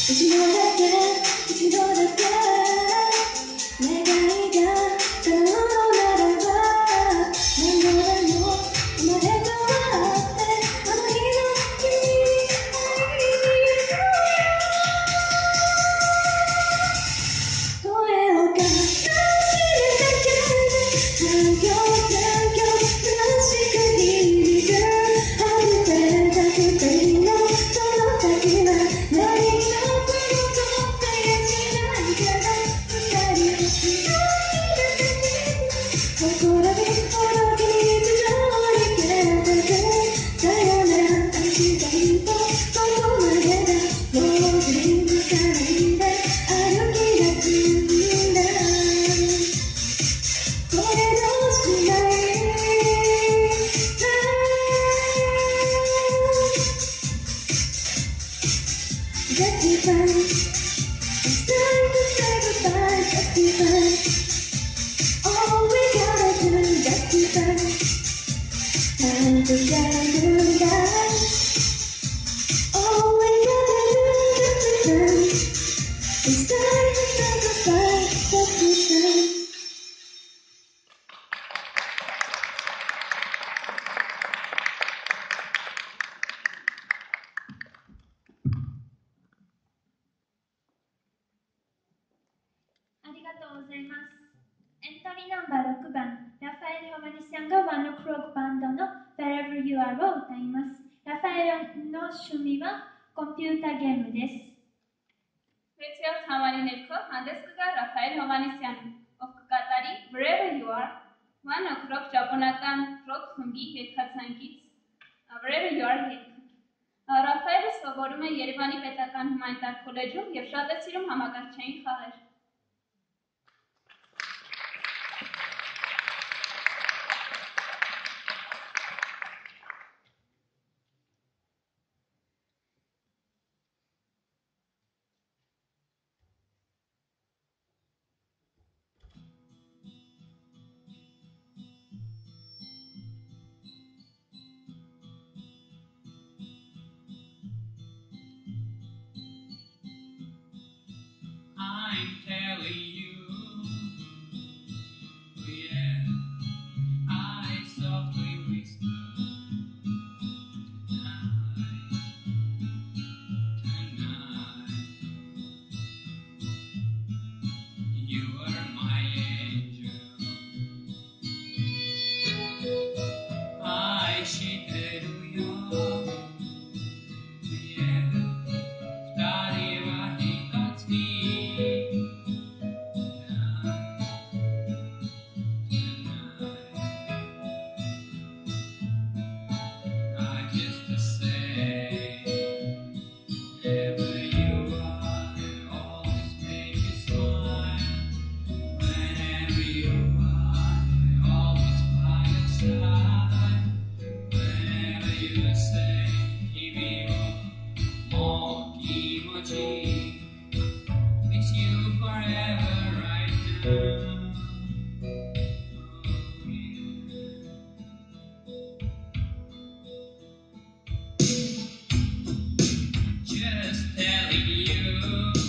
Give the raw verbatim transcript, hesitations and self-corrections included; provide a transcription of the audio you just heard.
一度だけ一度だけ願いが叶うのならば何度でも生まれ変わってあの日の君に会いに行こうよ声をかけて環境環境虚しく響く外れたくていいのその先は何が来ることってしないから二人の幸せほこらびほどき日常に消えてくさよなら明日一歩ここまでだもう振り向かないで歩き出すんだこれのしないJustify, it's time to say goodbye. Justify, all we gotta do is justify. Time to say goodbye. All we gotta do is justify. It's time to say goodbye. Justify. ありがとうございます。エントリーナンバーろくばん、ラファエル・ホマニシャンがワンオクロックバンドの Wherever You Are を歌います。ラファエルの趣味はコンピュータゲームです。 Special Hamani Nerko, Handeskuga Rafael Hovanesyan of Katari, Wherever You Are, one of Rock Japonakan, Rock Hungi, Hekatsankits, Wherever You Are Hek. Rafael սովորում է Երևանի պետական հումանիտար քոլեջում և շատ է սիրում համակարգչային խաղեր։ I'm telling you, yeah, I softly whisper tonight, tonight, you are my angel. I shiteru yo, yeah, futari wa hitatsuki. Miss you forever right now. Oh, yeah. Just telling you.